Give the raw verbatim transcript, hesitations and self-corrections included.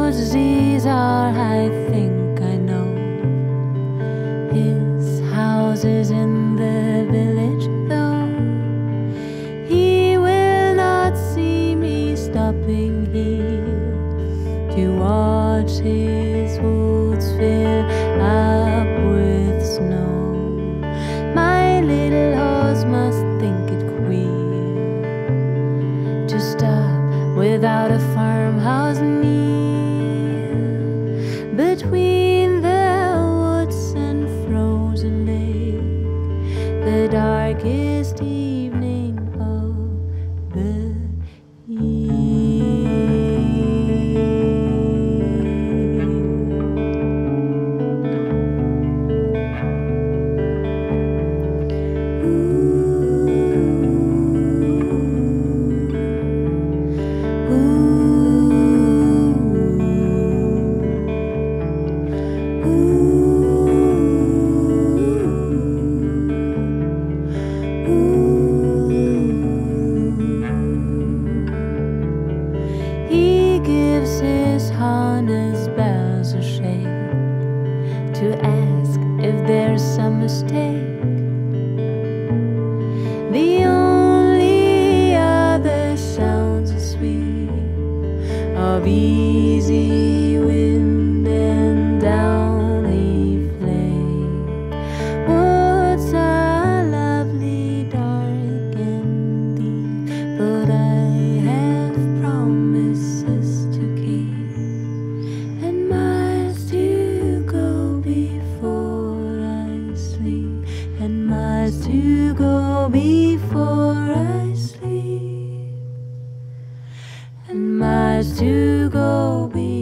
these are, I think I know. His house is in the village, though. He will not see me stopping here to watch his woods fill up with snow. My little horse must think it queer to stop without a farmhouse near, between the woods and frozen lake, the darkest evening of the harness bells a shake to ask if there's some mistake. The only other sounds are sweet of easy wind and downy flake. Woods are lovely, dark and deep, but I have promises to keep. To go before I sleep, and miles to go before